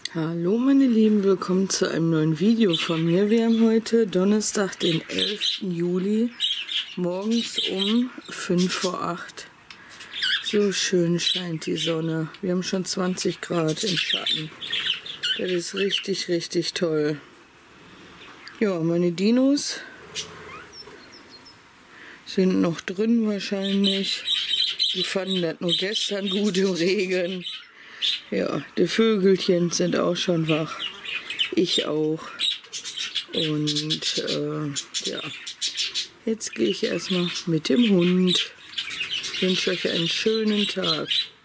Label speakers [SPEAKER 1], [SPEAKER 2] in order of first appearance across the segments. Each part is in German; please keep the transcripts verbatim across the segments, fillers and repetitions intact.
[SPEAKER 1] Hallo meine Lieben, willkommen zu einem neuen Video von mir. Wir haben heute Donnerstag, den elften Juli, morgens um fünf vor acht. So schön scheint die Sonne. Wir haben schon zwanzig Grad im Schatten. Das ist richtig, richtig toll. Ja, meine Dinos sind noch drin wahrscheinlich. Die fanden das nur gestern gut im Regen. Ja, die Vögelchen sind auch schon wach. Ich auch. Und äh, ja, jetzt gehe ich erstmal mit dem Hund. Ich wünsche euch einen schönen Tag.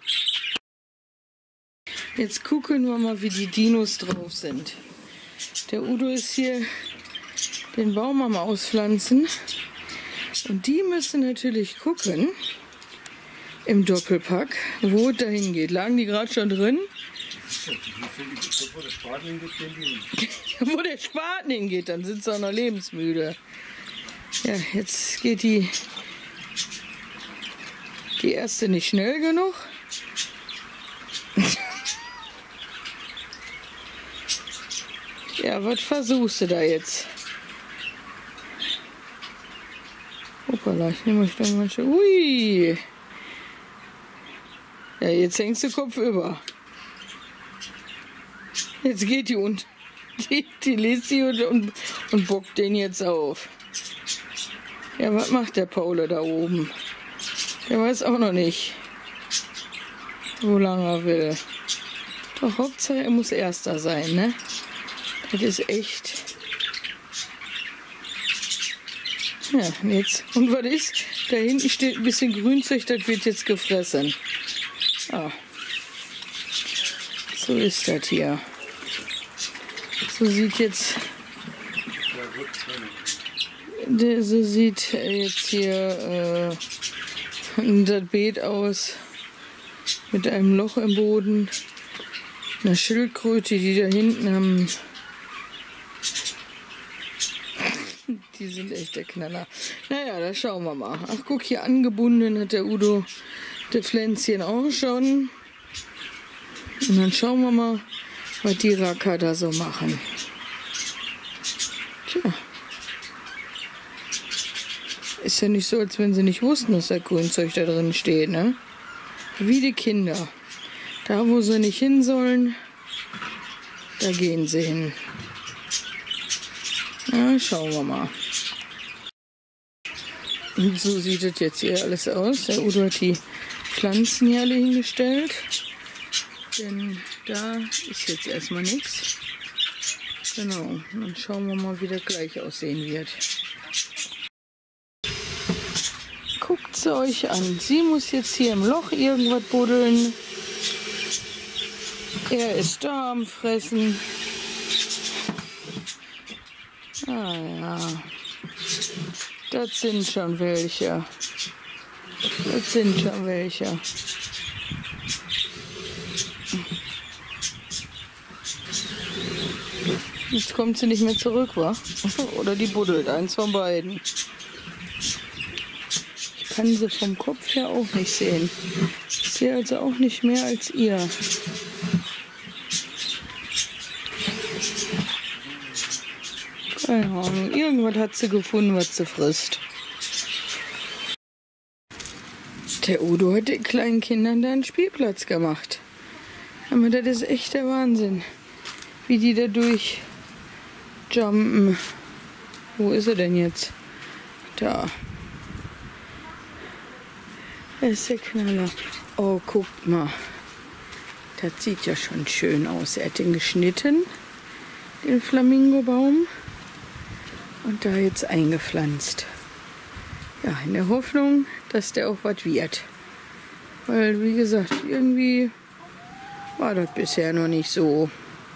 [SPEAKER 1] Jetzt gucken wir mal, wie die Dinos drauf sind. Der Udo ist hier den Baum am Auspflanzen. Und die müssen natürlich gucken, im Doppelpack, wo es dahin geht. Lagen die gerade schon drin? Wo der Spaten hingeht, dann sind sie auch noch lebensmüde. Ja, jetzt geht die, die erste nicht schnell genug. Ja, was versuchst du da jetzt? Hoppala, ich nehme euch dann manche. Ui! Ja, jetzt hängst du Kopf über. Jetzt geht die und die, die liest sie und, und, und bockt den jetzt auf. Ja, was macht der Paul da oben? Der weiß auch noch nicht, wo lange er will. Doch, Hauptsache er muss Erster sein, ne? Das ist echt. Ja, jetzt. Und was ist? Da hinten steht ein bisschen Grünzeug, das wird jetzt gefressen. Ah, so ist das hier. So sieht jetzt, so sieht jetzt hier äh, das Beet aus mit einem Loch im Boden, einer Schildkröte, die da hinten haben. Die sind echt der Knaller. Naja, da schauen wir mal. Ach, guck, hier angebunden hat der Udo das Pflänzchen auch schon. Und dann schauen wir mal, was die Racker da so machen. Tja. Ist ja nicht so, als wenn sie nicht wussten, dass da Grünzeug da drin steht, ne? Wie die Kinder. Da, wo sie nicht hin sollen, da gehen sie hin. Na, schauen wir mal. Und so sieht es jetzt hier alles aus. Der Udo hat die Pflanzen hier alle hingestellt. Denn da ist jetzt erstmal nichts. Genau, dann schauen wir mal, wie das gleich aussehen wird. Guckt sie euch an. Sie muss jetzt hier im Loch irgendwas buddeln. Er ist da am Fressen. Ah ja, das sind schon welche. Das sind schon welche. Jetzt kommt sie nicht mehr zurück, wa? Oder die buddelt, eins von beiden. Ich kann sie vom Kopf her auch nicht sehen. Ich sehe also auch nicht mehr als ihr. Keine Ahnung, irgendwas hat sie gefunden, was sie frisst. Der Udo hat den kleinen Kindern da einen Spielplatz gemacht. Aber das ist echt der Wahnsinn, wie die da durchjumpen. Wo ist er denn jetzt? Da. Das ist der Knaller. Oh, guckt mal. Das sieht ja schon schön aus. Er hat den geschnitten, den Flamingobaum. Und da jetzt eingepflanzt. Ja, in der Hoffnung, dass der auch was wird. Weil, wie gesagt, irgendwie war das bisher noch nicht so.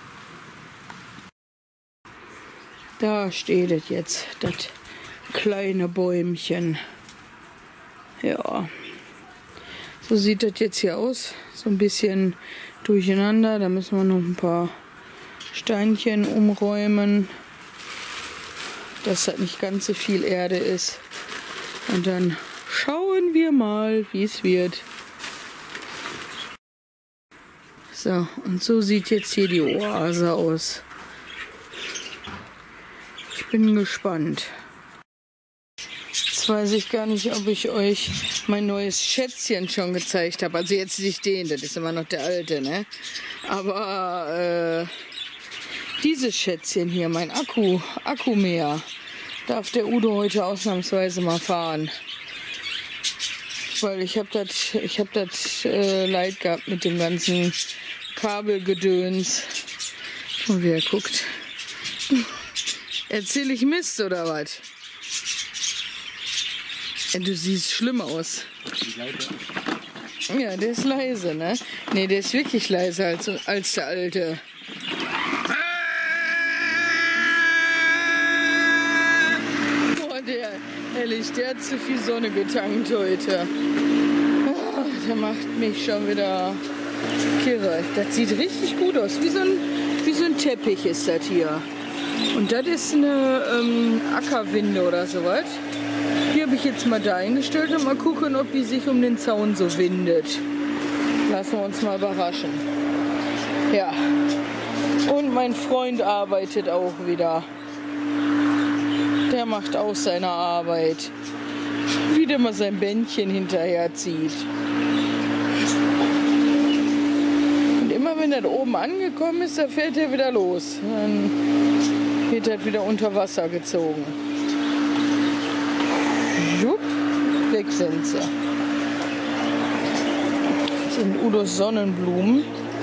[SPEAKER 1] Da steht es jetzt, das kleine Bäumchen. Ja, so sieht das jetzt hier aus. So ein bisschen durcheinander. Da müssen wir noch ein paar Steinchen umräumen, dass das nicht ganz so viel Erde ist. Und dann schauen wir mal, wie es wird. So, und so sieht jetzt hier die Oase aus. Ich bin gespannt. Jetzt weiß ich gar nicht, ob ich euch mein neues Schätzchen schon gezeigt habe. Also jetzt nicht den, das ist immer noch der alte, ne? Aber äh, dieses Schätzchen hier, mein Akku, Akkumäher, darf der Udo heute ausnahmsweise mal fahren. Weil ich habe das ich hab das äh, Leid gehabt mit dem ganzen Kabelgedöns. Und wie er guckt. Erzähl ich Mist oder was? Ja, du siehst schlimm aus. Ja, der ist leise, ne? Ne, der ist wirklich leiser als, als der alte. Boah, der, ehrlich, der hat zu viel Sonne getankt heute. Ah, der macht mich schon wieder kirre. Das sieht richtig gut aus. Wie so ein, wie so ein Teppich ist das hier. Und das ist eine ähm, Ackerwinde oder sowas. Die habe ich jetzt mal da eingestellt und mal gucken, ob die sich um den Zaun so windet. Lassen wir uns mal überraschen. Ja. Und mein Freund arbeitet auch wieder. Der macht auch seine Arbeit. Wie der mal sein Bändchen hinterher zieht. Und immer wenn er da oben angekommen ist, da fährt er wieder los. Dann wird er wieder unter Wasser gezogen. Jupp, weg sind sie. Das sind Udos Sonnenblumen.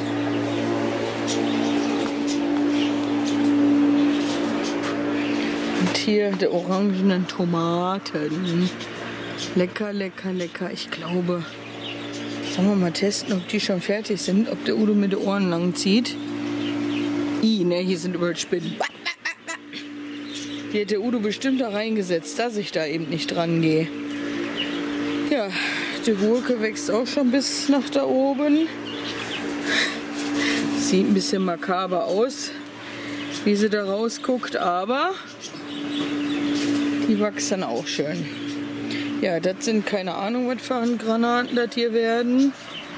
[SPEAKER 1] Und hier der orangenen Tomaten. Lecker, lecker, lecker. Ich glaube, sollen wir mal testen, ob die schon fertig sind, ob der Udo mit den Ohren lang zieht. I, ne, hier sind überall Spinnen. Die hat der Udo bestimmt da reingesetzt, dass ich da eben nicht dran gehe. Ja, die Gurke wächst auch schon bis nach da oben. Sieht ein bisschen makaber aus, wie sie da rausguckt, aber die wachsen auch schön. Ja, das sind keine Ahnung, was für Handgranaten das hier werden.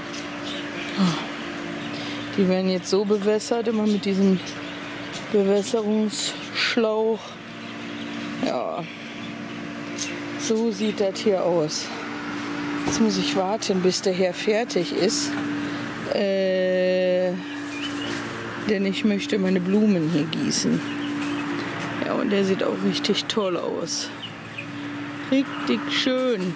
[SPEAKER 1] Die werden jetzt so bewässert, immer mit diesem Bewässerungsschlauch. Ja, so sieht das hier aus. Jetzt muss ich warten, bis der Herr fertig ist. Äh, denn ich möchte meine Blumen hier gießen. Ja, und der sieht auch richtig toll aus. Richtig schön.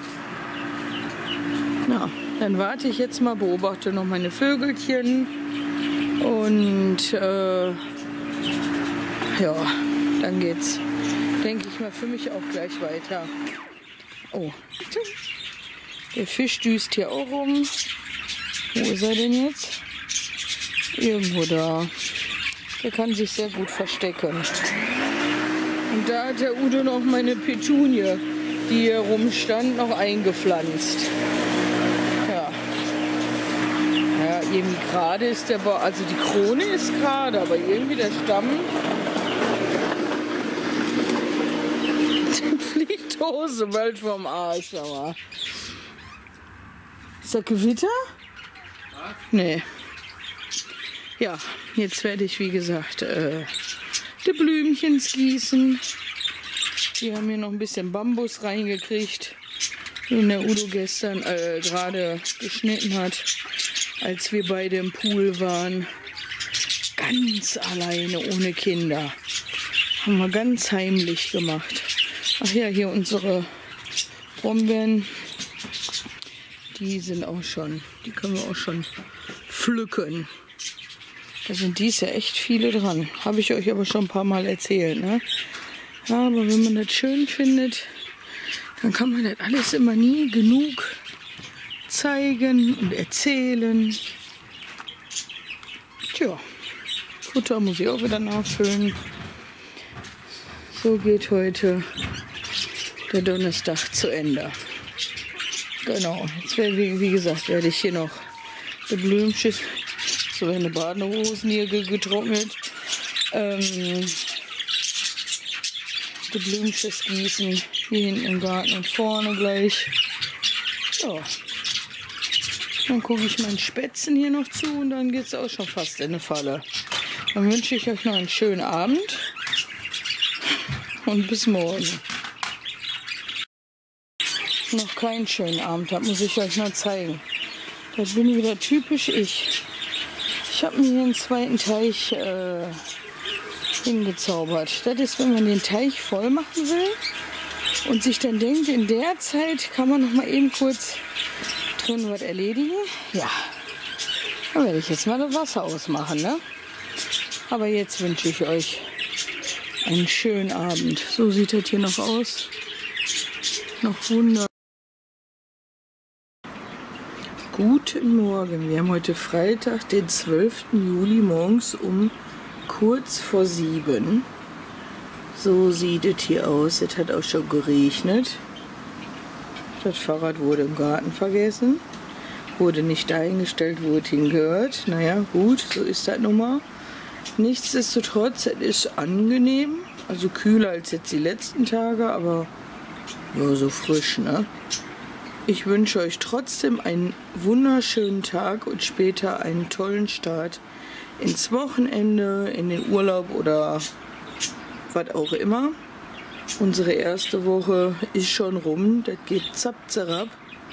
[SPEAKER 1] Na, dann warte ich jetzt mal, beobachte noch meine Vögelchen. Und äh, ja, dann geht's, denke ich mal, für mich auch gleich weiter. Oh, der Fisch düst hier auch rum. Wo ist er denn jetzt? Irgendwo da. Der kann sich sehr gut verstecken. Und da hat der Udo noch meine Petunie, die hier rumstand, noch eingepflanzt. Ja. Ja, irgendwie gerade ist der Bau, also die Krone ist gerade, aber irgendwie der Stamm fliegt Hose bald vom Arsch. Aber. Ist das Gewitter? Was? Nee. Ja, jetzt werde ich, wie gesagt, äh, die Blümchens gießen. Die haben hier noch ein bisschen Bambus reingekriegt, den der Udo gestern äh, gerade geschnitten hat, als wir beide im Pool waren. Ganz alleine, ohne Kinder. Haben wir ganz heimlich gemacht. Ach ja, hier unsere Brombeeren, die sind auch schon, die können wir auch schon pflücken. Da sind dies ja echt viele dran. Habe ich euch aber schon ein paar Mal erzählt, ne? Ja, aber wenn man das schön findet, dann kann man das alles immer nie genug zeigen und erzählen. Tja, Futter muss ich auch wieder nachfüllen. So geht heute der Donnerstag zu Ende. Genau, jetzt werde, wie, wie gesagt, werde ich hier noch die Blümchen, so eine Badehosen hier getrocknet, ähm, die Blümchen gießen, hier hinten im Garten und vorne gleich. Ja. Dann gucke ich meinen Spätzen hier noch zu und dann geht es auch schon fast in eine Falle. Dann wünsche ich euch noch einen schönen Abend und bis morgen. Noch keinen schönen Abend, das muss ich euch noch zeigen. Das bin wieder typisch ich. Ich habe mir hier einen zweiten Teich äh, hingezaubert. Das ist, wenn man den Teich voll machen will und sich dann denkt, in der Zeit kann man noch mal eben kurz drin was erledigen. Ja, dann werde ich jetzt mal das Wasser ausmachen, ne? Aber jetzt wünsche ich euch einen schönen Abend. So sieht das hier noch aus. Noch wunderbar. Guten Morgen. Wir haben heute Freitag, den zwölften Juli, morgens um kurz vor sieben. So sieht es hier aus. Es hat auch schon geregnet. Das Fahrrad wurde im Garten vergessen. Wurde nicht dahingestellt, wo es hingehört. Naja, gut, so ist das nun mal. Nichtsdestotrotz, es ist angenehm. Also kühler als jetzt die letzten Tage, aber ja, so frisch, ne? Ich wünsche euch trotzdem einen wunderschönen Tag und später einen tollen Start ins Wochenende, in den Urlaub oder was auch immer. Unsere erste Woche ist schon rum, das geht zapp, zapp.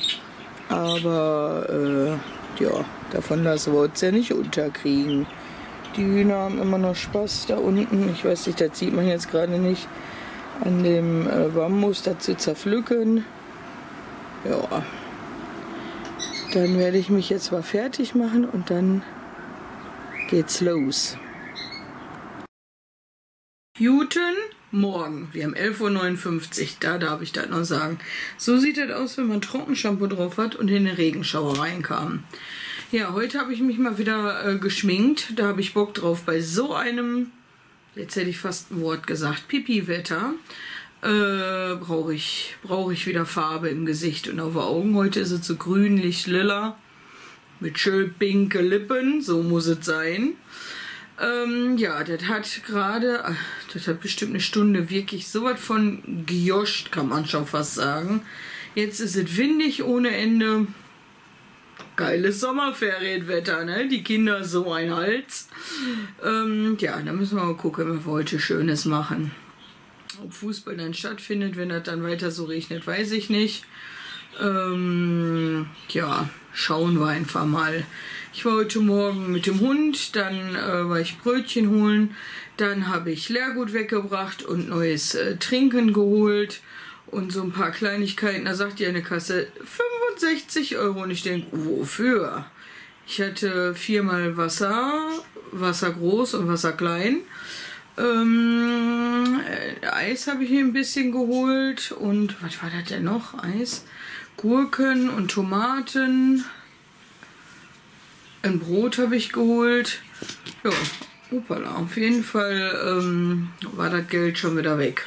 [SPEAKER 1] Aber äh, ja, davon lassen wir uns ja nicht unterkriegen. Die Hühner haben immer noch Spaß da unten. Ich weiß nicht, das sieht man jetzt gerade nicht, an dem äh, Bambus das zu zerpflücken. Ja, dann werde ich mich jetzt mal fertig machen und dann geht's los. Guten Morgen, wir haben elf Uhr neunundfünfzig, da darf ich das noch sagen. So sieht das aus, wenn man Trockenshampoo drauf hat und in den Regenschauer reinkam. Ja, heute habe ich mich mal wieder äh, geschminkt, da habe ich Bock drauf bei so einem, jetzt hätte ich fast ein Wort gesagt, Pipi-Wetter. Äh, brauche ich, brauch ich wieder Farbe im Gesicht und auf den Augen. Heute ist es so grünlich lila mit schön pinke Lippen, so muss es sein. Ähm, ja, das hat gerade, das hat bestimmt eine Stunde wirklich so was von gejoscht, kann man schon fast sagen. Jetzt ist es windig ohne Ende. Geiles Sommerferienwetter, ne? Die Kinder so ein Hals. Ähm, ja, da müssen wir mal gucken, was wir heute Schönes machen. Ob Fußball dann stattfindet, wenn das dann weiter so regnet, weiß ich nicht. Ähm, ja, schauen wir einfach mal. Ich war heute Morgen mit dem Hund, dann äh, war ich Brötchen holen, dann habe ich Leergut weggebracht und neues äh, Trinken geholt und so ein paar Kleinigkeiten. Da sagt die eine Kasse fünfundsechzig Euro und ich denke, wofür? Ich hatte viermal Wasser, Wasser groß und Wasser klein. Ähm, äh, Eis habe ich mir ein bisschen geholt und was war das denn noch? Eis, Gurken und Tomaten. Ein Brot habe ich geholt. Ja, opala. Auf jeden Fall ähm, war das Geld schon wieder weg.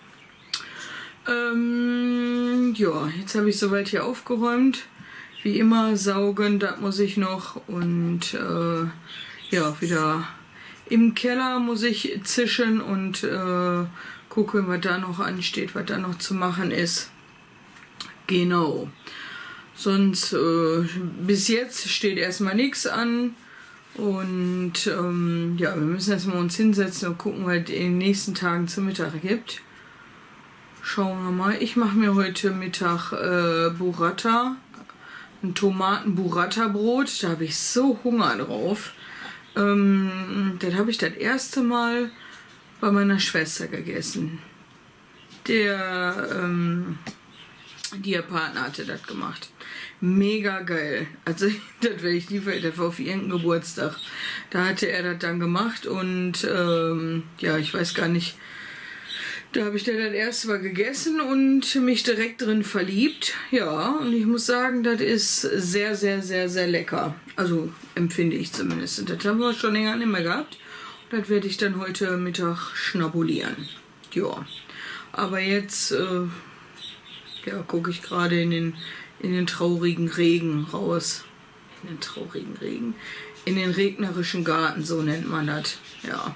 [SPEAKER 1] Ähm, ja, jetzt habe ich soweit hier aufgeräumt. Wie immer saugen, das muss ich noch. Und äh, ja, wieder im Keller muss ich zischen und äh, gucken, was da noch ansteht, was da noch zu machen ist. Genau. Sonst, äh, bis jetzt steht erstmal nichts an. Und ähm, ja, wir müssen erstmal uns hinsetzen und gucken, was es in den nächsten Tagen zum Mittag gibt. Schauen wir mal. Ich mache mir heute Mittag äh, Burrata, ein Tomaten-Burrata-Brot. Da habe ich so Hunger drauf. Ähm, das habe ich das erste Mal bei meiner Schwester gegessen. Der, ähm, der Partner hatte das gemacht. Mega geil. Also das werde ich nie vergessen. Das war auf irgendeinem Geburtstag. Da hatte er das dann gemacht und ähm, ja, ich weiß gar nicht. Da habe ich dann das erste Mal gegessen und mich direkt drin verliebt. Ja, und ich muss sagen, das ist sehr, sehr, sehr, sehr lecker. Also empfinde ich zumindest. Und das haben wir schon länger nicht mehr gehabt. Und das werde ich dann heute Mittag schnabulieren. Ja, aber jetzt äh, ja, gucke ich gerade in den, in den traurigen Regen raus. In den traurigen Regen. In den regnerischen Garten, so nennt man das. Ja.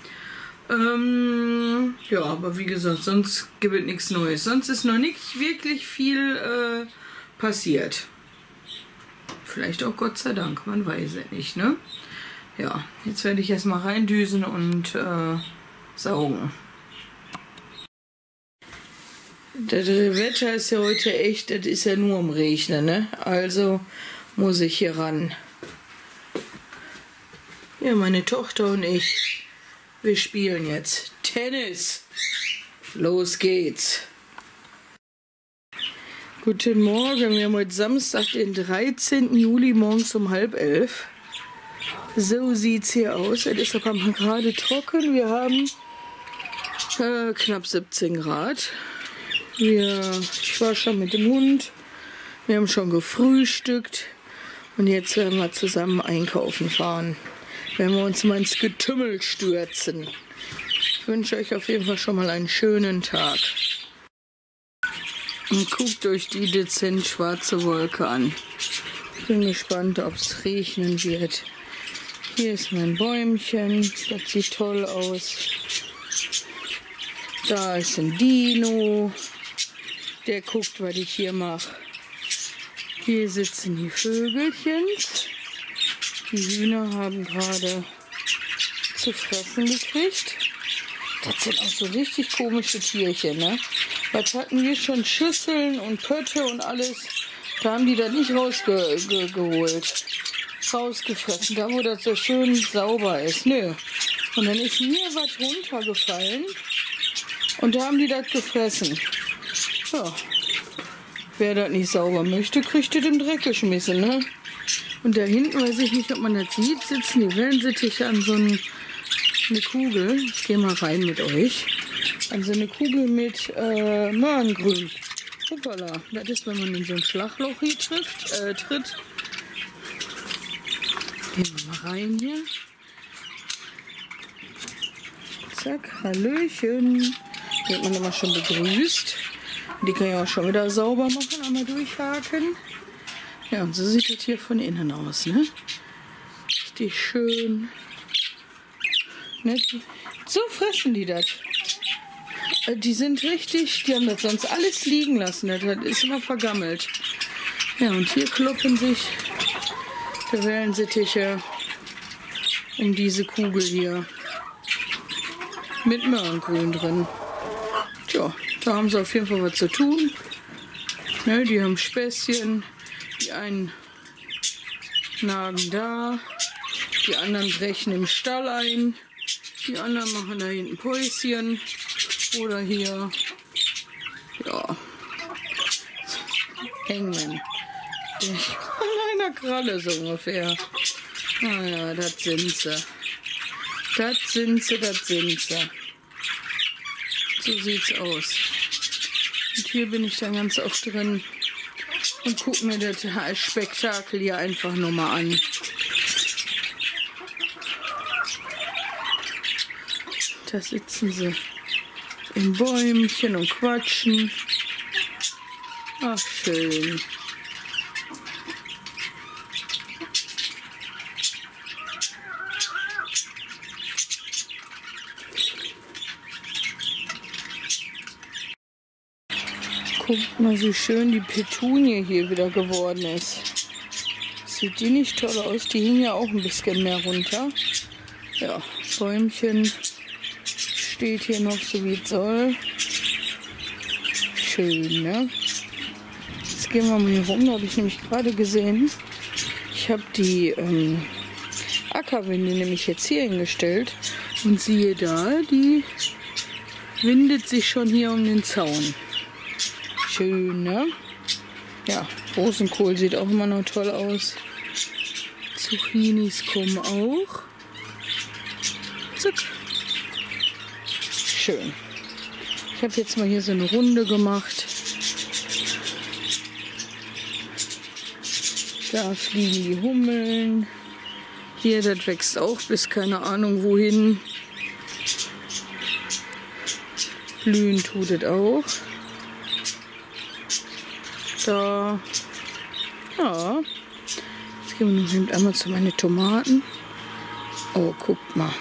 [SPEAKER 1] Ähm, ja, aber wie gesagt, sonst gibt es nichts Neues. Sonst ist noch nicht wirklich viel äh, passiert. vielleicht auch Gott sei Dank, man weiß es nicht, ne? Ja, jetzt werde ich erstmal reindüsen und äh, saugen. Das Wetter ist ja heute echt, das ist ja nur am Regnen, ne? Also muss ich hier ran. Ja, meine Tochter und ich, wir spielen jetzt Tennis. Los geht's. Guten Morgen, wir haben heute Samstag, den dreizehnten Juli, morgens um halb elf. So sieht's hier aus. Es ist aber mal gerade trocken. Wir haben äh, knapp siebzehn Grad. Wir, ich war schon mit dem Hund. Wir haben schon gefrühstückt. Und jetzt werden wir zusammen einkaufen fahren. Werden wir uns mal ins Getümmel stürzen. Ich wünsche euch auf jeden Fall schon mal einen schönen Tag. Und guckt euch die dezent schwarze Wolke an. Ich bin gespannt, ob es regnen wird. Hier ist mein Bäumchen. Das sieht toll aus. Da ist ein Dino. Der guckt, was ich hier mache. Hier sitzen die Vögelchen. Die Hühner haben gerade zu fressen gekriegt. Das sind auch so richtig komische Tierchen, ne? Was hatten wir schon? Schüsseln und Pötte und alles. Da haben die das nicht rausgeholt. Ge rausgefressen. Da, wo das so schön sauber ist. Nö. Und dann ist mir was runtergefallen. Und da haben die das gefressen. Ja. Wer das nicht sauber möchte, kriegt das im Dreck geschmissen, ne? Und da hinten, weiß ich nicht, ob man das sieht, sitzen die Wellensittiche an so ein, eine Kugel. Ich gehe mal rein mit euch. An so eine Kugel mit äh, Möhrengrün. Hoppala. Das ist, wenn man in so ein Schlagloch hier trifft, äh, tritt. Gehen wir mal rein hier. Zack, Hallöchen. Wird man immer schon begrüßt. Die kann ich auch schon wieder sauber machen, einmal durchhaken. Ja, und so sieht das hier von innen aus, ne? Richtig schön. Ne? So fressen die das. Die sind richtig, die haben das sonst alles liegen lassen. Das ist immer vergammelt. Ja, und hier kloppen sich die Wellensittiche um diese Kugel hier. Mit Möhrengrün drin. Tja, da haben sie auf jeden Fall was zu tun. Ne, die haben Späßchen. Die einen nagen da. Die anderen brechen im Stall ein. Die anderen machen da hinten Päuschen. Oder hier. Ja. Hängen. An einer Kralle so ungefähr. Naja, das sind sie. Das sind sie, das sind sie. So sieht's aus. Und hier bin ich dann ganz oft drin und gucke mir das Spektakel hier einfach nur mal an. Da sitzen sie im Bäumchen und quatschen. Ach, schön. Guckt mal, wie schön die Petunie hier wieder geworden ist. Sieht die nicht toll aus? Die hing ja auch ein bisschen mehr runter. Ja, Bäumchen steht hier noch so wie es soll. Schön, ne? Jetzt gehen wir mal hier rum. Da habe ich nämlich gerade gesehen. Ich habe die ähm, Ackerwinde nämlich jetzt hier hingestellt. Und siehe da, die windet sich schon hier um den Zaun. Schön, ne? Ja, Rosenkohl sieht auch immer noch toll aus. Zucchinis kommen auch. Zack. Schön. Ich habe jetzt mal hier so eine Runde gemacht. Da fliegen die Hummeln. Hier, das wächst auch bis keine Ahnung wohin. Blühen tut es auch. Da. Ja. Jetzt gehen wir noch eben einmal zu meinen Tomaten. Oh, guckt mal.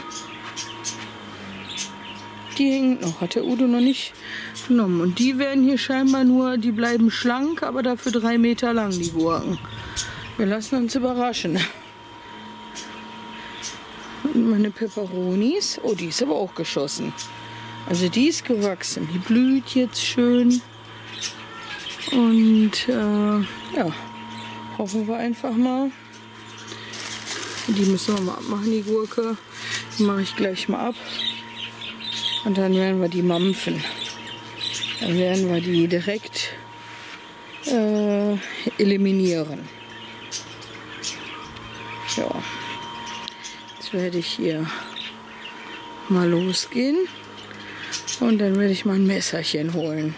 [SPEAKER 1] Die hängen noch, hat der Udo noch nicht genommen. Und die werden hier scheinbar nur, die bleiben schlank, aber dafür drei Meter lang, die Gurken. Wir lassen uns überraschen. Und meine Peperonis, oh, die ist aber auch geschossen. Also die ist gewachsen, die blüht jetzt schön. Und äh, ja, hoffen wir einfach mal. Die müssen wir mal abmachen, die Gurke. Die mache ich gleich mal ab. Und dann werden wir die mampfen. Dann werden wir die direkt äh, eliminieren. Ja, jetzt werde ich hier mal losgehen. Und dann werde ich mal ein Messerchen holen.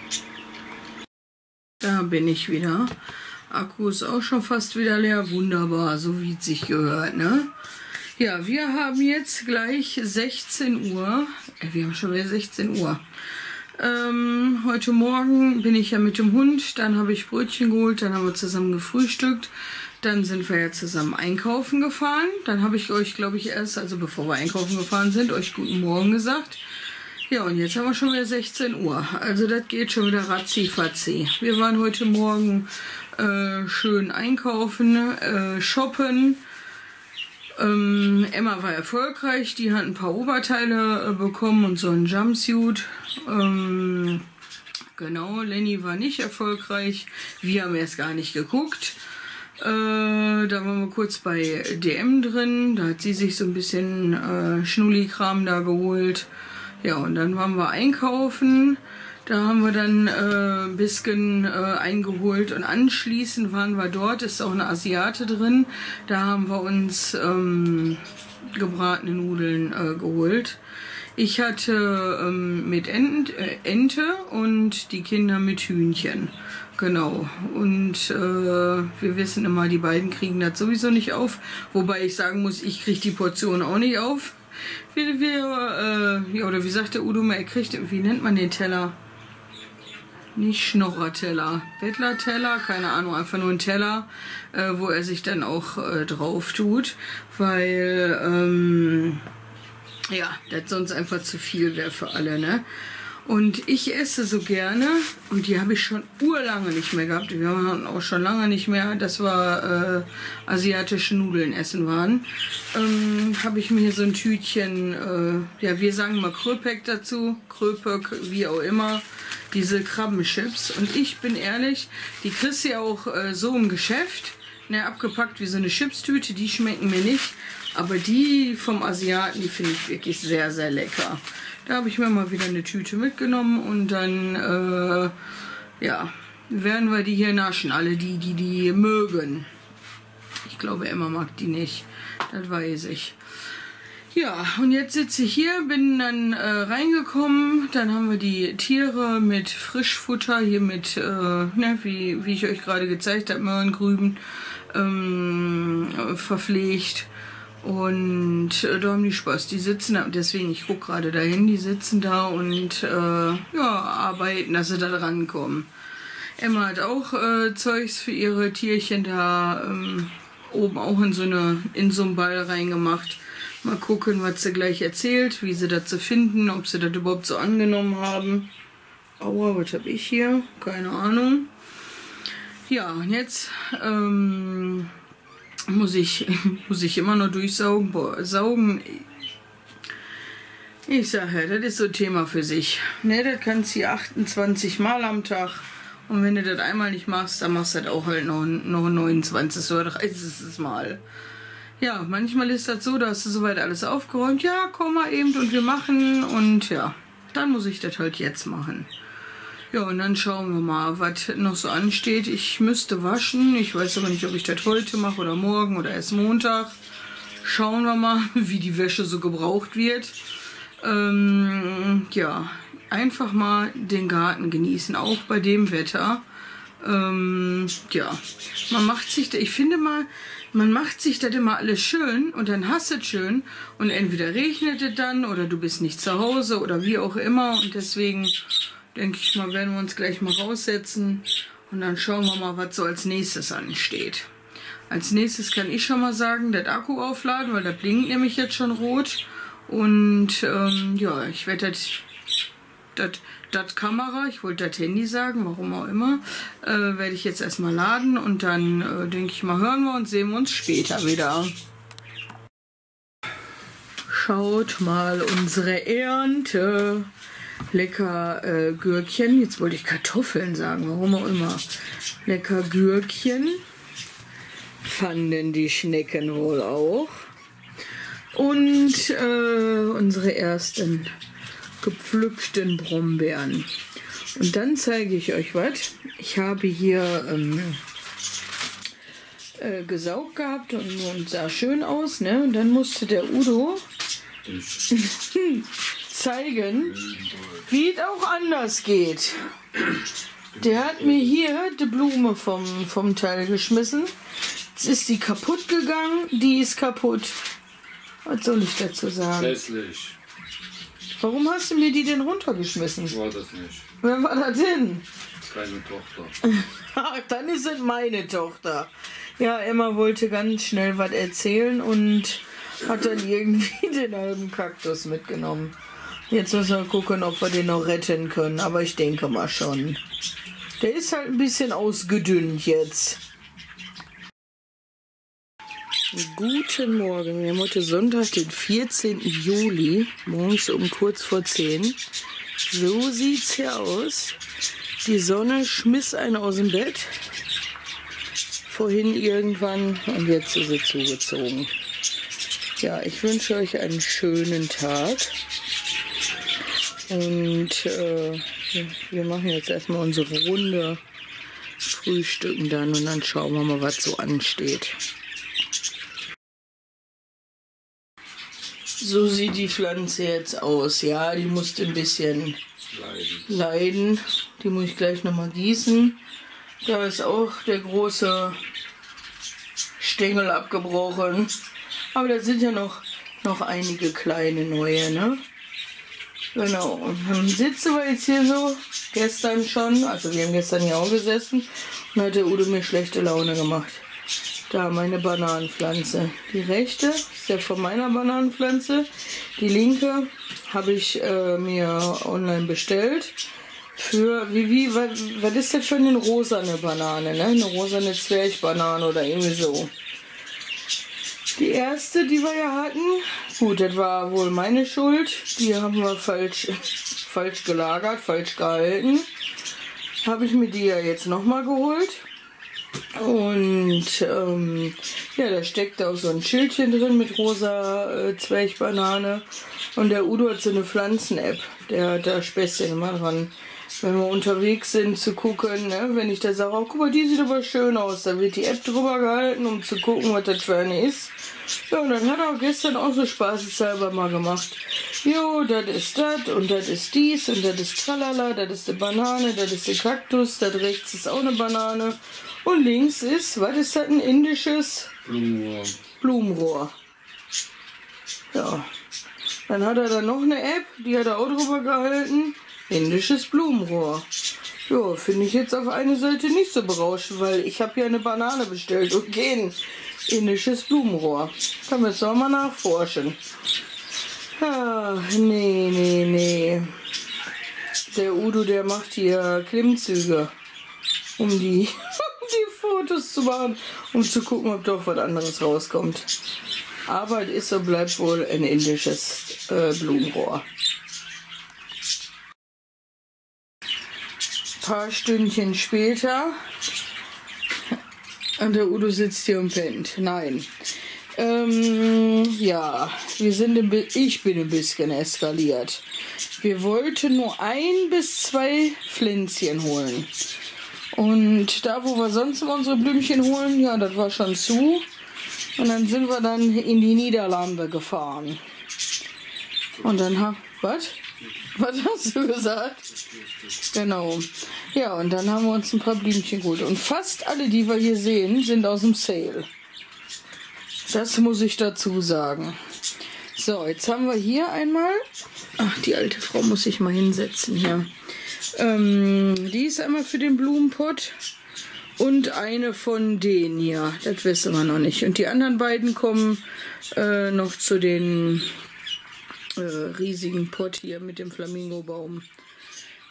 [SPEAKER 1] Da bin ich wieder. Akku ist auch schon fast wieder leer. Wunderbar, so wie es sich gehört, ne? Ja, wir haben jetzt gleich sechzehn Uhr. Wir haben schon wieder sechzehn Uhr. Ähm, heute Morgen bin ich ja mit dem Hund. Dann habe ich Brötchen geholt. Dann haben wir zusammen gefrühstückt. Dann sind wir ja zusammen einkaufen gefahren. Dann habe ich euch, glaube ich, erst, also bevor wir einkaufen gefahren sind, euch guten Morgen gesagt. Ja, und jetzt haben wir schon wieder sechzehn Uhr. Also das geht schon wieder ratzi-fatzi. Wir waren heute Morgen äh, schön einkaufen, äh, shoppen. Ähm, Emma war erfolgreich. Die hat ein paar Oberteile äh, bekommen und so einen Jumpsuit. Ähm, genau, Lenny war nicht erfolgreich. Wir haben erst gar nicht geguckt. Äh, da waren wir kurz bei D M drin. Da hat sie sich so ein bisschen äh, Schnulli-Kram da geholt. Ja, und dann waren wir einkaufen, da haben wir dann äh, ein bisschen äh, eingeholt und anschließend waren wir dort, ist auch eine Asiate drin, da haben wir uns ähm, gebratene Nudeln äh, geholt. Ich hatte ähm, mit Ent, äh, Ente und die Kinder mit Hühnchen, genau. Und äh, wir wissen immer, die beiden kriegen das sowieso nicht auf, wobei ich sagen muss, ich kriege die Portion auch nicht auf. Wir, wir, äh, ja, oder wie sagt der Udo mal, er kriegt, wie nennt man den Teller? Nicht Schnorrerteller, Bettlerteller, keine Ahnung, einfach nur ein Teller, äh, wo er sich dann auch äh, drauf tut, weil, ähm, ja, das sonst einfach zu viel wäre für alle, ne? Und ich esse so gerne, und die habe ich schon urlange nicht mehr gehabt. Wir haben auch schon lange nicht mehr, dass wir äh, asiatische Nudeln essen waren. Ähm, habe ich mir so ein Tütchen, äh, ja, wir sagen mal Kröpek dazu, Kröpek, wie auch immer, diese Krabbenchips. Und ich bin ehrlich, die kriegst du ja auch äh, so im Geschäft, ne, abgepackt wie so eine Chipstüte, die schmecken mir nicht. Aber die vom Asiaten, die finde ich wirklich sehr, sehr lecker. Da habe ich mir mal wieder eine Tüte mitgenommen und dann, äh, ja, werden wir die hier naschen. Alle die, die die mögen. Ich glaube, Emma mag die nicht. Das weiß ich. Ja, und jetzt sitze ich hier, bin dann äh, reingekommen. Dann haben wir die Tiere mit Frischfutter, hier mit, äh, ne, wie, wie ich euch gerade gezeigt habe, Möhrengrüben, ähm, verpflegt. Und äh, da haben die Spaß, die sitzen da, deswegen, ich gucke gerade dahin, die sitzen da und äh, ja, arbeiten, dass sie da rankommen. Emma hat auch äh, Zeugs für ihre Tierchen da ähm, oben auch in so, eine, in so einen Ball reingemacht. Mal gucken, was sie gleich erzählt, wie sie dazu finden, ob sie das überhaupt so angenommen haben. Aua, was habe ich hier? Keine Ahnung. Ja, und jetzt ähm, muss ich, muss ich immer noch durchsaugen. Boah, saugen. Ich sage ja, das ist so ein Thema für sich. Ne, das kannst du achtundzwanzig Mal am Tag. Und wenn du das einmal nicht machst, dann machst du das auch halt noch, noch neunundzwanzig oder dreißig Mal. Ja, manchmal ist das so, da hast du soweit alles aufgeräumt. Ja, komm mal eben und wir machen. Und ja, dann muss ich das halt jetzt machen. Ja, und dann schauen wir mal, was noch so ansteht. Ich müsste waschen. Ich weiß aber nicht, ob ich das heute mache oder morgen oder erst Montag. Schauen wir mal, wie die Wäsche so gebraucht wird. Ähm, ja, einfach mal den Garten genießen, auch bei dem Wetter. Ähm, ja, man macht sich, ich finde mal, man macht sich das immer alles schön und dann hast du es schön und entweder regnet es dann oder du bist nicht zu Hause oder wie auch immer und deswegen denke ich mal, werden wir uns gleich mal raussetzen und dann schauen wir mal, was so als nächstes ansteht. Als nächstes kann ich schon mal sagen, das Akku aufladen, weil das blinkt nämlich jetzt schon rot und ähm, ja, ich werde das das Kamera, ich wollte das Handy sagen, warum auch immer, äh, werde ich jetzt erstmal laden und dann äh, denke ich mal, hören wir uns, sehen wir uns später wieder. Schaut mal unsere Ernte. Lecker äh, Gürkchen. Jetzt wollte ich Kartoffeln sagen, warum auch immer. Lecker Gürkchen. Fanden die Schnecken wohl auch. Und äh, unsere ersten gepflückten Brombeeren. Und dann zeige ich euch was. Ich habe hier ähm, äh, gesaugt gehabt und, und sah schön aus, ne? Und dann musste der Udo zeigen, wie es auch anders geht. Der hat mir hier die Blume vom, vom Teil geschmissen. Jetzt ist die kaputt gegangen, die ist kaputt. Was soll ich dazu sagen?
[SPEAKER 2] Hässlich.
[SPEAKER 1] Warum hast du mir die denn runtergeschmissen?
[SPEAKER 2] War das nicht.
[SPEAKER 1] Wer war das denn?
[SPEAKER 2] Keine Tochter.
[SPEAKER 1] Ach, dann ist es meine Tochter. Ja, Emma wollte ganz schnell was erzählen und hat dann irgendwie den halben Kaktus mitgenommen. Jetzt müssen wir gucken, ob wir den noch retten können. Aber ich denke mal schon. Der ist halt ein bisschen ausgedünnt jetzt. Guten Morgen. Wir haben heute Sonntag, den vierzehnten Juli. Morgens um kurz vor zehn. So sieht's hier aus. Die Sonne schmiss einen aus dem Bett. Vorhin irgendwann. Und jetzt ist sie zugezogen. Ja, ich wünsche euch einen schönen Tag. Und äh, wir machen jetzt erstmal unsere Runde, frühstücken dann und dann schauen wir mal, was so ansteht. So sieht die Pflanze jetzt aus. Ja, die musste ein bisschen leiden. leiden. Die muss ich gleich nochmal gießen. Da ist auch der große Stängel abgebrochen. Aber da sind ja noch, noch einige kleine neue, ne? Genau, und dann sitzen wir jetzt hier so, gestern schon, also wir haben gestern hier auch gesessen und hat der Udo mir schlechte Laune gemacht. Da meine Bananenpflanze. Die rechte ist ja von meiner Bananenpflanze, die linke habe ich äh, mir online bestellt. Für, wie, wie, was, was ist das für eine rosane Banane, ne? Eine rosane Zwergbanane oder irgendwie so. Die erste, die wir ja hatten, gut, das war wohl meine Schuld. Die haben wir falsch, falsch gelagert, falsch gehalten. Habe ich mir die ja jetzt nochmal geholt. Und ähm, ja, da steckt auch so ein Schildchen drin mit rosa äh, Zwergbanane. Und der Udo hat so eine Pflanzen-App. Der hat da Späßchen immer dran. Wenn wir unterwegs sind, zu gucken, ne? Wenn ich da sage, oh, guck mal, die sieht aber schön aus, dann wird die App drüber gehalten, um zu gucken, was das für eine ist. Ja, und dann hat er auch gestern auch so spaßeshalber mal gemacht. Jo, das ist das und das ist dies und das ist tralala, das ist eine Banane, das ist der Kaktus, das rechts ist auch eine Banane und links ist, was ist das, ein indisches
[SPEAKER 2] Blumenrohr.
[SPEAKER 1] Blumenrohr. Ja, dann hat er da noch eine App, die hat er auch drüber gehalten. Indisches Blumenrohr. Ja, finde ich jetzt auf eine Seite nicht so berauschend, weil ich habe ja eine Banane bestellt und kein indisches Blumenrohr. Können wir jetzt auch mal nachforschen. Ah, nee, nee, nee. Der Udo, der macht hier Klimmzüge, um die, um die Fotos zu machen, um zu gucken, ob doch was anderes rauskommt. Aber es ist so, bleibt wohl ein indisches äh, Blumenrohr. Paar Stündchen später und der Udo sitzt hier und pennt. Nein. Ähm, ja, wir sind ein ich bin ein bisschen eskaliert. Wir wollten nur ein bis zwei Pflänzchen holen. Und da, wo wir sonst immer unsere Blümchen holen, ja, das war schon zu. Und dann sind wir dann in die Niederlande gefahren. Und dann haben... Was? Was hast du gesagt? Genau. Ja, und dann haben wir uns ein paar Blümchen geholt. Und fast alle, die wir hier sehen, sind aus dem Sale. Das muss ich dazu sagen. So, jetzt haben wir hier einmal... Ach, die alte Frau muss sich mal hinsetzen hier. Ähm, die ist einmal für den Blumenpott. Und eine von denen hier. Das wissen wir noch nicht. Und die anderen beiden kommen äh, noch zu den... Äh, riesigen Pott hier mit dem Flamingobaum.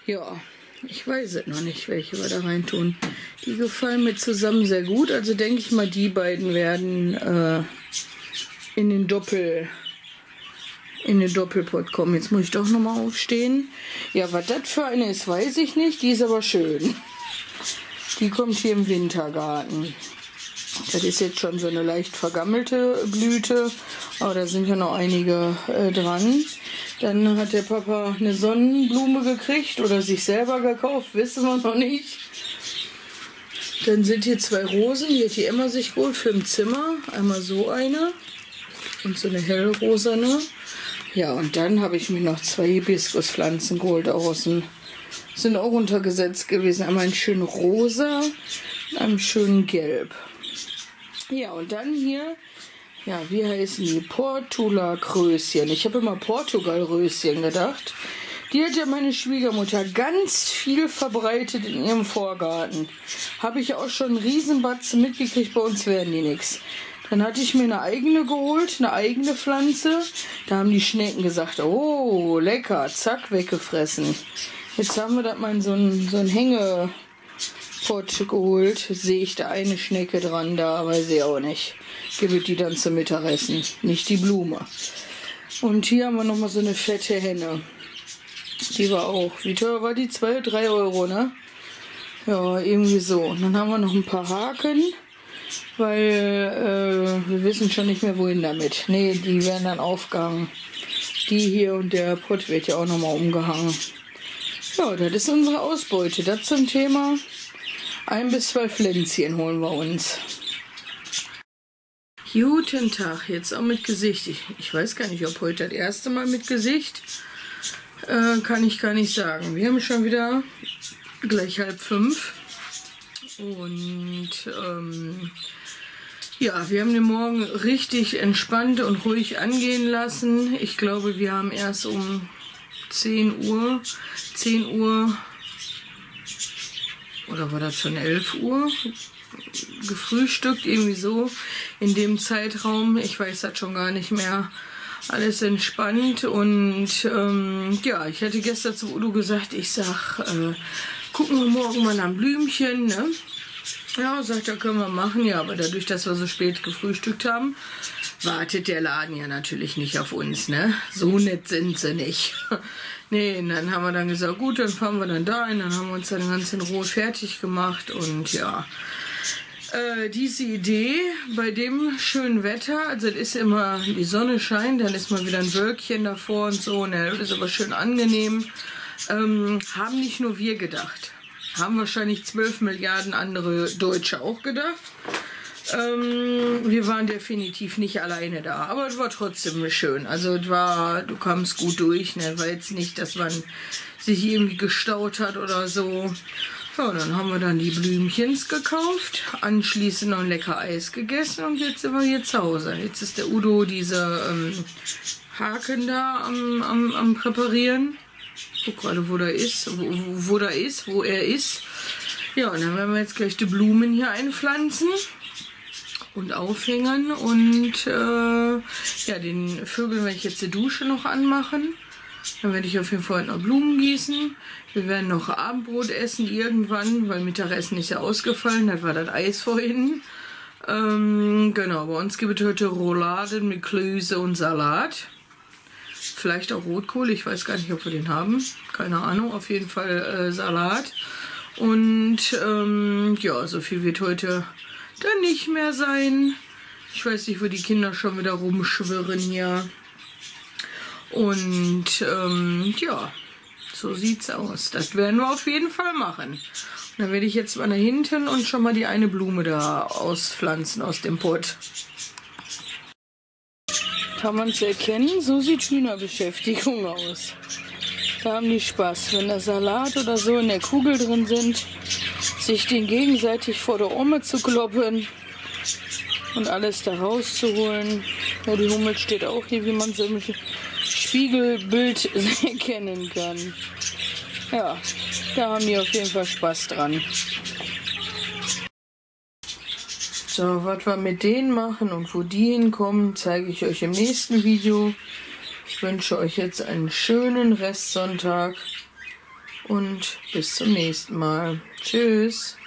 [SPEAKER 1] Ja, ich weiß es noch nicht, welche wir da rein tun. Die gefallen mir zusammen sehr gut. Also denke ich mal, die beiden werden äh, in den Doppel... in den Doppelpott kommen. Jetzt muss ich doch nochmal aufstehen. Ja, was das für eine ist, weiß ich nicht. Die ist aber schön. Die kommt hier im Wintergarten. Das ist jetzt schon so eine leicht vergammelte Blüte, aber da sind ja noch einige äh, dran. Dann hat der Papa eine Sonnenblume gekriegt oder sich selber gekauft, wissen wir noch nicht. Dann sind hier zwei Rosen, die hat die Emma sich geholt für im Zimmer. Einmal so eine und so eine hellrosane. Ja, und dann habe ich mir noch zwei Hibiskuspflanzen geholt, auch aus dem, sind auch untergesetzt gewesen. Einmal ein schön rosa und einem schönen gelb. Ja, und dann hier, ja, wie heißen die? Portula-Kröschen. Ich habe immer Portugal-Röschen gedacht. Die hat ja meine Schwiegermutter ganz viel verbreitet in ihrem Vorgarten. Habe ich auch schon einen Riesenbatzen mitgekriegt, bei uns werden die nichts. Dann hatte ich mir eine eigene geholt, eine eigene Pflanze. Da haben die Schnecken gesagt, oh, lecker, zack, weggefressen. Jetzt haben wir das mal in so einen, so einen Hängepott geholt. Sehe ich da eine Schnecke dran, da weiß ich auch nicht. Gebe die dann zum Mittagessen, nicht die Blume. Und hier haben wir nochmal so eine fette Henne. Die war auch, wie teuer war die? zwei, drei Euro, ne? Ja, irgendwie so. Und dann haben wir noch ein paar Haken. Weil äh, wir wissen schon nicht mehr, wohin damit. Ne, die werden dann aufgehangen. Die hier und der Pott wird ja auch nochmal umgehangen. Ja, das ist unsere Ausbeute. Das zum Thema ein bis zwei Pflänzchen holen wir uns. Guten Tag, jetzt auch mit Gesicht. Ich, ich weiß gar nicht, ob heute das erste Mal mit Gesicht. Äh, kann ich gar nicht sagen. Wir haben schon wieder gleich halb fünf. Und ähm, ja, wir haben den Morgen richtig entspannt und ruhig angehen lassen. Ich glaube, wir haben erst um zehn Uhr, zehn Uhr oder war das schon elf Uhr gefrühstückt, irgendwie so in dem Zeitraum. Ich weiß das schon gar nicht mehr. Alles entspannt und ähm, ja, ich hatte gestern zu Udo gesagt, ich sag, äh, gucken wir morgen mal nach einem Blümchen, ne? Ja, sagt er, können wir machen. Ja, aber dadurch, dass wir so spät gefrühstückt haben, wartet der Laden ja natürlich nicht auf uns, ne? So nett sind sie nicht. Nee, und dann haben wir dann gesagt, gut, dann fahren wir dann da hin. Dann haben wir uns dann ganz in Ruhe fertig gemacht und ja. Äh, diese Idee bei dem schönen Wetter, also es ist immer, die Sonne scheint, dann ist mal wieder ein Wölkchen davor und so, ne? Das ist aber schön angenehm. Ähm, haben nicht nur wir gedacht. Haben wahrscheinlich zwölf Milliarden andere Deutsche auch gedacht. Ähm, wir waren definitiv nicht alleine da, aber es war trotzdem schön. Also es war, du kamst gut durch, ne? War jetzt nicht, dass man sich irgendwie gestaut hat oder so. Ja, dann haben wir dann die Blümchens gekauft, anschließend noch ein lecker Eis gegessen und jetzt sind wir hier zu Hause. Jetzt ist der Udo diese ähm, Haken da am, am, am Präparieren. Guck gerade, wo der ist, wo, wo, wo der ist, wo er ist. Ja, und dann werden wir jetzt gleich die Blumen hier einpflanzen und aufhängen. Und äh, ja, den Vögeln werde ich jetzt die Dusche noch anmachen. Dann werde ich auf jeden Fall noch Blumen gießen. Wir werden noch Abendbrot essen irgendwann, weil Mittagessen ist ja ausgefallen. Das war das Eis vorhin. Ähm, genau, bei uns gibt es heute Rouladen mit Klöße und Salat. Vielleicht auch Rotkohl, ich weiß gar nicht, ob wir den haben. Keine Ahnung, auf jeden Fall äh, Salat. Und ähm, ja, so viel wird heute dann nicht mehr sein. Ich weiß nicht, wo die Kinder schon wieder rumschwirren hier. Und ähm, ja, so sieht's aus. Das werden wir auf jeden Fall machen. Und dann werde ich jetzt mal nach hinten und schon mal die eine Blume da auspflanzen aus dem Pott. Kann man es erkennen? So sieht Hühnerbeschäftigung aus. Da haben die Spaß, wenn der Salat oder so in der Kugel drin sind, sich den gegenseitig vor der Ome zu kloppen und alles da rauszuholen. Ja, die Hummel steht auch hier, wie man so im Spiegelbild erkennen kann. Ja, da haben die auf jeden Fall Spaß dran. So, was wir mit denen machen und wo die hinkommen, zeige ich euch im nächsten Video. Ich wünsche euch jetzt einen schönen Restsonntag und bis zum nächsten Mal. Tschüss.